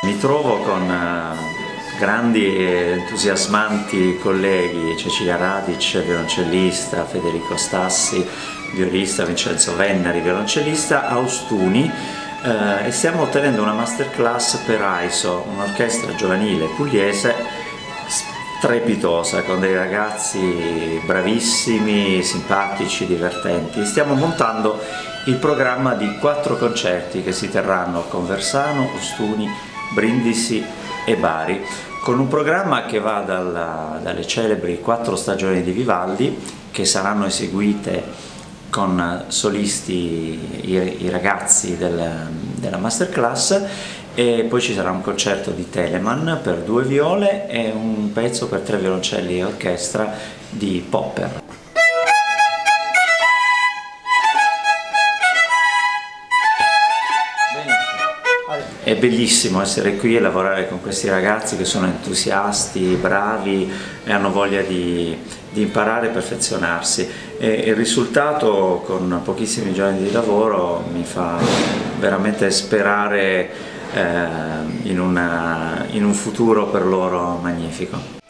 Mi trovo con grandi e entusiasmanti colleghi, Cecilia Radic, violoncellista, Federico Stassi, violista, Vincenzo Vennari, violoncellista, Austuni, e stiamo ottenendo una masterclass per AISO, un'orchestra giovanile pugliese strepitosa, con dei ragazzi bravissimi, simpatici, divertenti. Stiamo montando il programma di 4 concerti che si terranno a Conversano, Ostuni, Brindisi e Bari, con un programma che va dalle celebri 4 stagioni di Vivaldi, che saranno eseguite con solisti, i ragazzi della masterclass, e poi ci sarà un concerto di Telemann per 2 viole e un pezzo per 3 violoncelli e orchestra di Popper. È bellissimo essere qui e lavorare con questi ragazzi che sono entusiasti, bravi e hanno voglia di imparare e perfezionarsi, e il risultato, con pochissimi giorni di lavoro, mi fa veramente sperare in un futuro per loro magnifico.